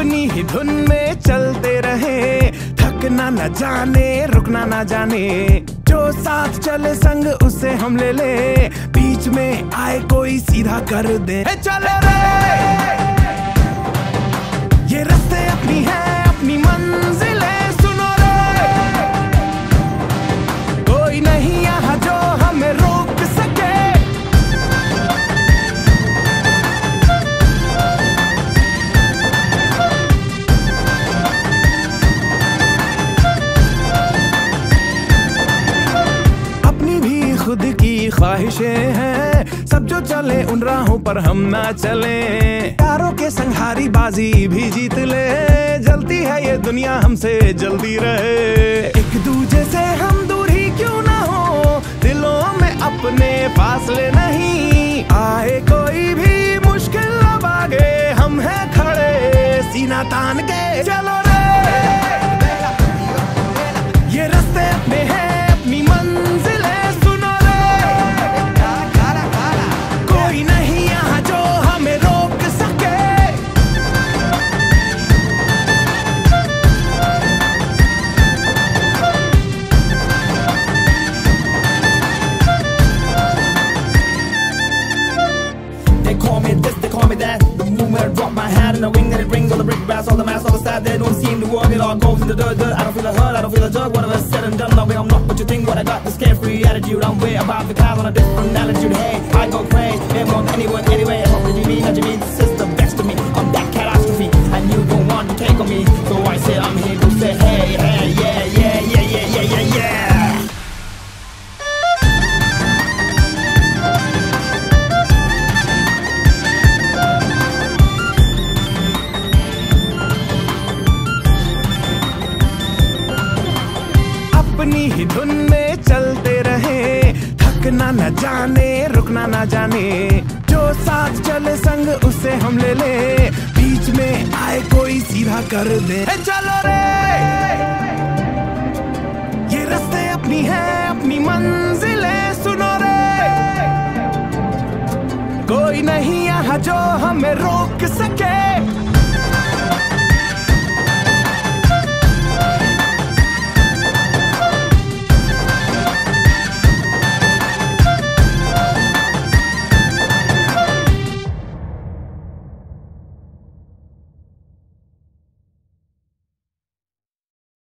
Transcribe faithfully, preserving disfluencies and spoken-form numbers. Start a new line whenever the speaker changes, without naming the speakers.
अपनी ही धुन में चलते रहे, थकना न जाने रुकना न जाने, जो साथ चले संग उसे हम ले ले, बीच में आए कोई सीधा कर दे। चलो रे ये रास्ते अपनी है अपनी मंजिलें, सुनो रे कोई नहीं यहाँ जो हमें रोक सके। अपनी भी खुद की ख्वाहिशें हैं, सब जो चले उन राहों पर हम ना चले, यारों के संहारी बाजी भी जीत ले, जलती है ये दुनिया हमसे जल्दी रहे। एक दूजे से हम दूर ही क्यों ना हो, दिलों में अपने फासले नहीं, आए कोई भी मुश्किल अब आगे हम हैं खड़े सीना तान के। चलो रे ये रास्ते अपने हैं अपनी मंजिलें, सुनो रे कोई नहीं यहाँ जो हमें रोक सके।
They call me this, they call me that. The moment I drop my hand in the ring, then it rings all the brick bats, all the mass, all the stat. They don't seem to work, it all goes in the dirt, dirt. I don't feel a hurt, I don't feel a jerk. Whatever said and done, no way I'm not what you think. What I got, this carefree attitude, I'm way above the clouds on a different altitude. Hey, I go crazy, never on anyone, anyway. I hope that you mean, that you mean, this is the best of me. I'm that catastrophe, and you don't want to take on me. So I say I'm here to say, hey, hey, yeah, yeah, yeah, yeah, yeah, yeah, yeah.
अपनी ही धुन में चलते रहे, थकना न जाने रुकना न जाने, जो साथ चले संग उसे हम ले ले, बीच में आए कोई सीधा कर दे। चलो रे ये रास्ते अपनी है अपनी मंजिलें, सुनो रे कोई नहीं यहाँ जो हमें रोक सके।